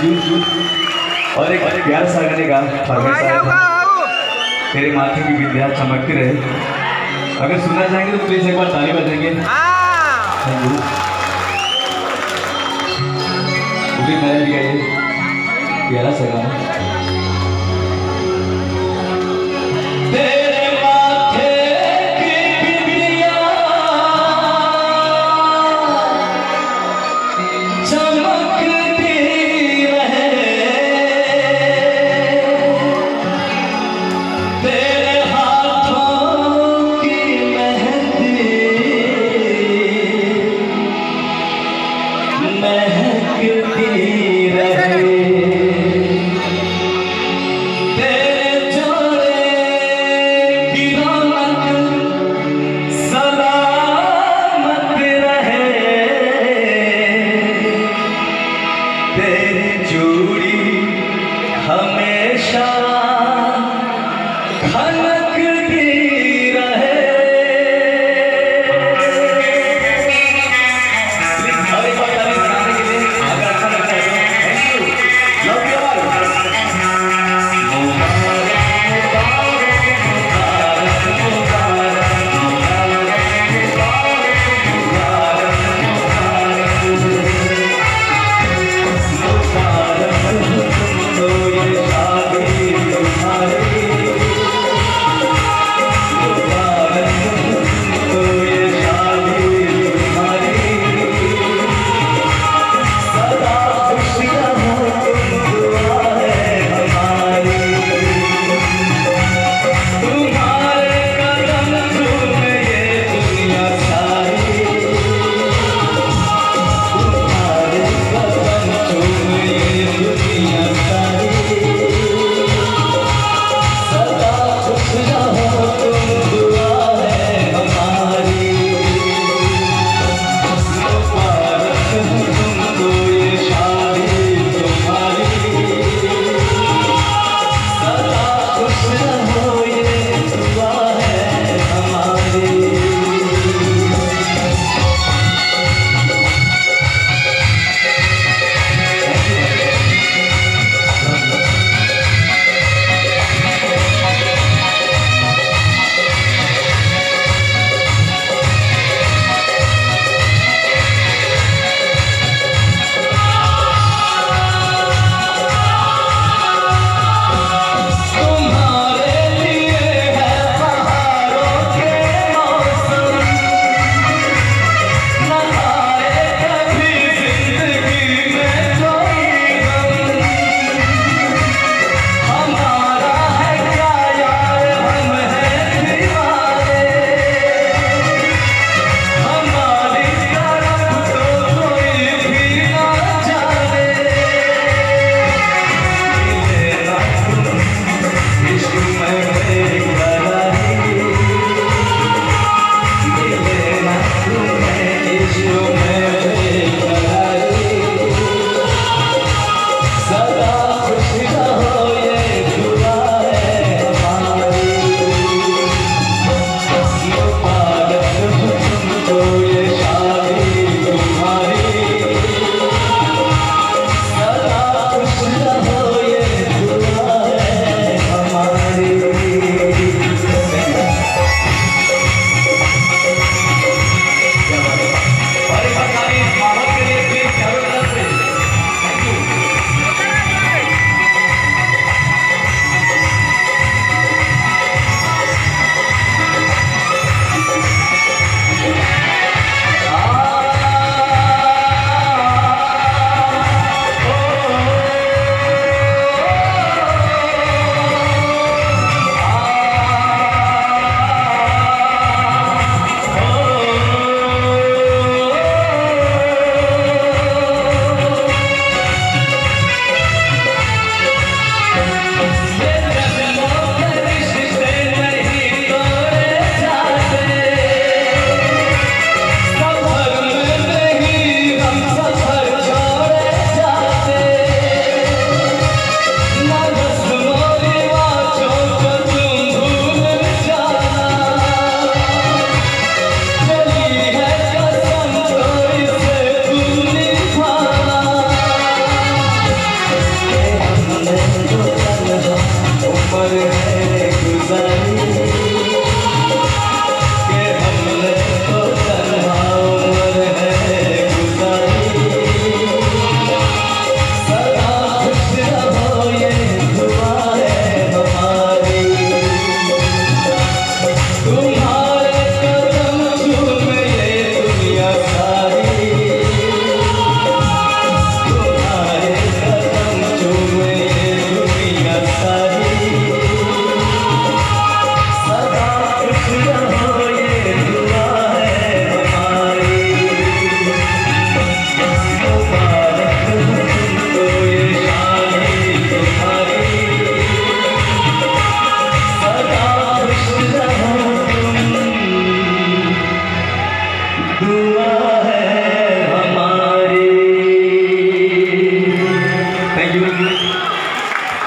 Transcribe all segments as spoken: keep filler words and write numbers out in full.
और एक प्यार सा गाने का तेरे माथे की विद्या चमकती रहे। अगर सुनना चाहेंगे तो प्लीज एक बार ताली बजाएंगे। Thank you. मुझे मैंने लिया ये प्यारा सा गाना।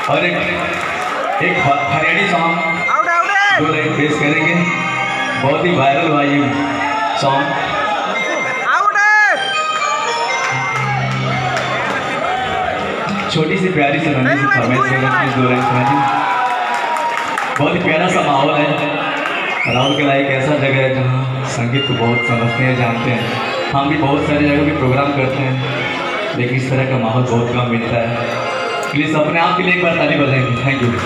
और एक एक हरियाणी सॉन्ग दो लाइन पेश करेंगे, बहुत ही वायरल हुआ ये सॉन्ग। छोटी सी प्यारी सी नन्ही सी फरमाइश करेंगे, दो लाइन सुनाइए। बहुत ही प्यारा सा माहौल है। राउरकेला एक ऐसा जगह है जहाँ संगीत को बहुत समझते हैं, जानते हैं। हम भी बहुत सारी जगह भी प्रोग्राम करते हैं, लेकिन इस तरह का माहौल बहुत कम मिलता है। प्लीज़ अपने आप के लिए एक बार ताली बजाएंगे। Thank you.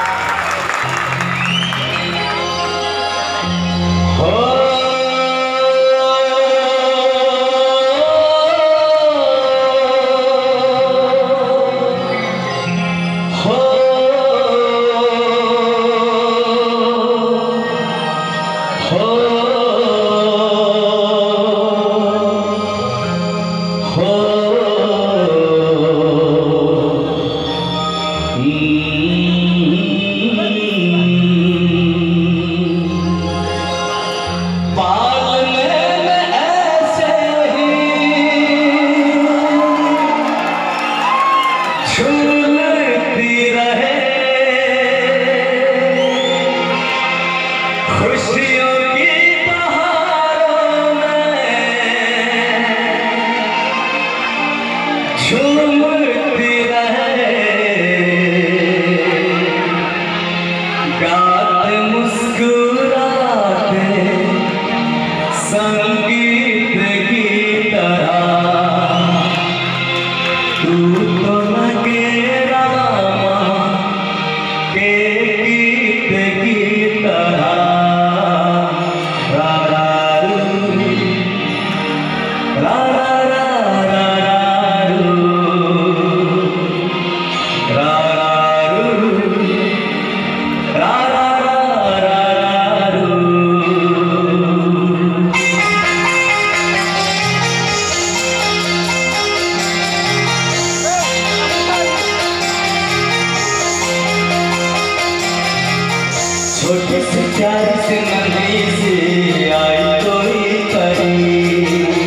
छोटे से प्यार से नन्ही से आई कोई परी,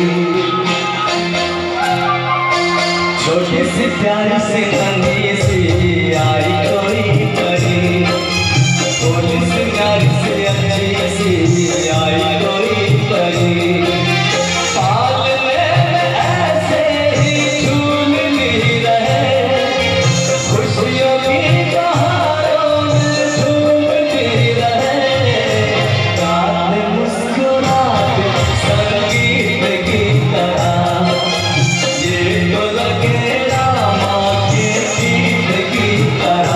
छोटे से प्यार से नन्ही से आई कोई परी, छोटे से प्यार से अच्छी से आई कोई परी। Para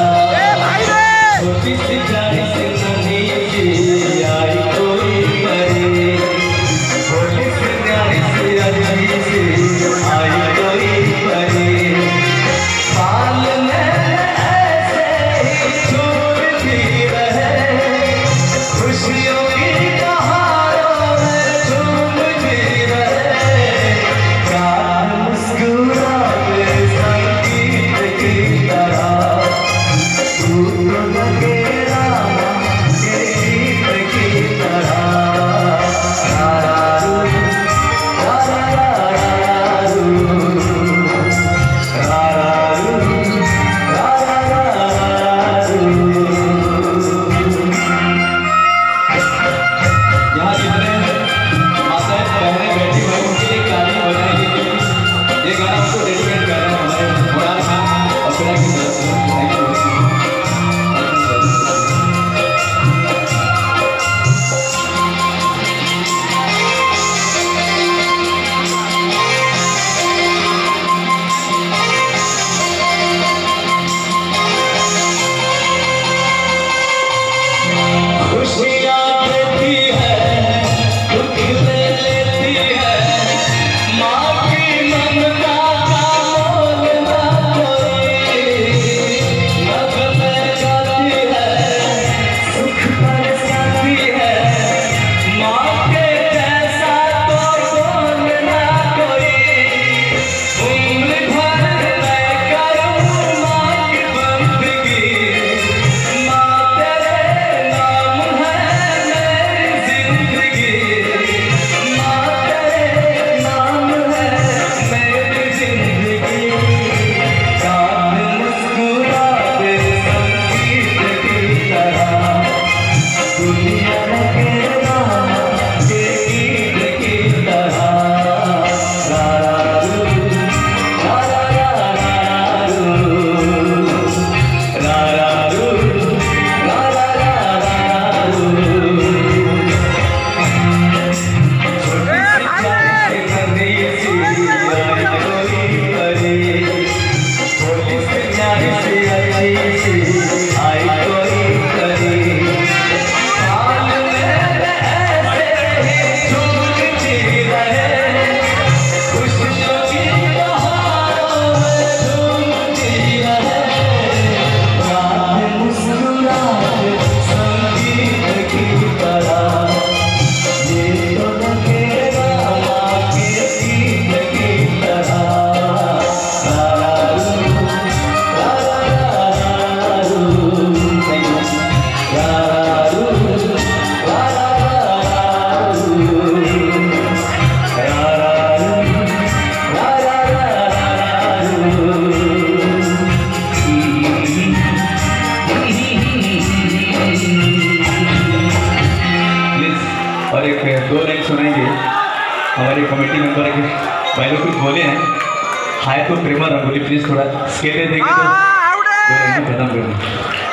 हैं हाय तो प्रेमा रंगोली प्लीज थोड़ा स्केले देंगे तो खत्म कर दें।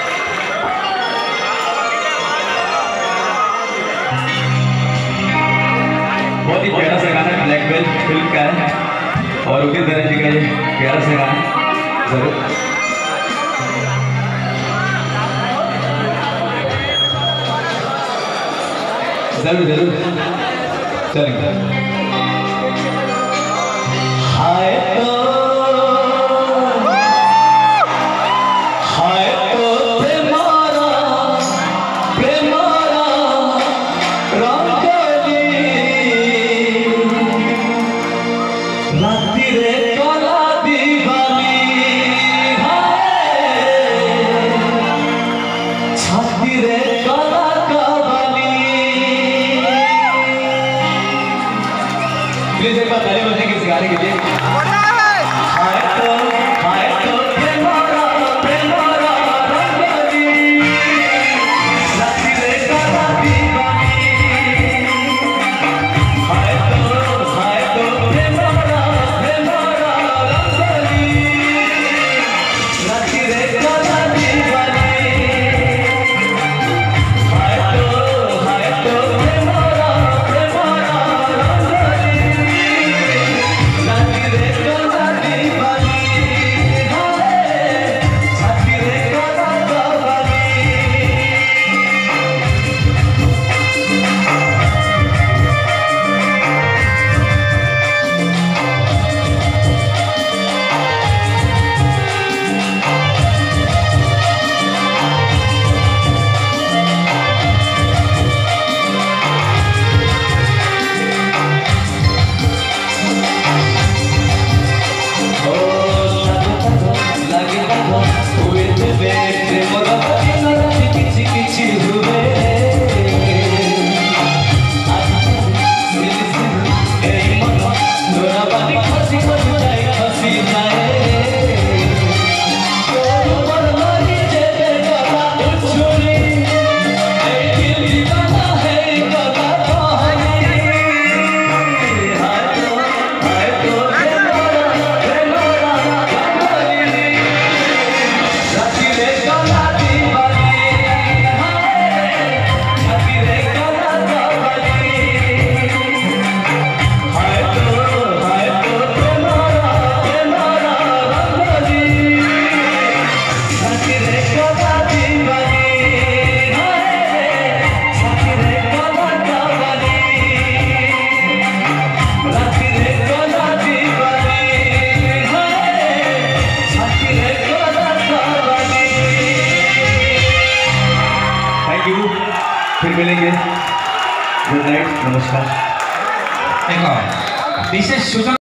बहुत ही प्यारा सा गाना ब्लैक बेल फिल्म का है और उदित नारायण जी का ये प्यारा सा गाना जरूर जरूर जरूर चलेंगे। हाय तो हाय तो प्रेमारा प्रेमारा रंगोली राती रे कला दीवानी छाती रे कला प्लीज एक बार ताली बजाएं किस गाने के लिए। हाय तो हाय तो प्रेमारा प्रेमारा रंगोली राती रे कला दीवानी हाय तो हाय तो प्रेमारा प्रेमारा रंगोली राती रे कला दीवानी हाय तो हाय तो प्रेमारा प्रेमारा फिर मिलेंगे। गुड नाइट, नमस्कार। विशेष सूचना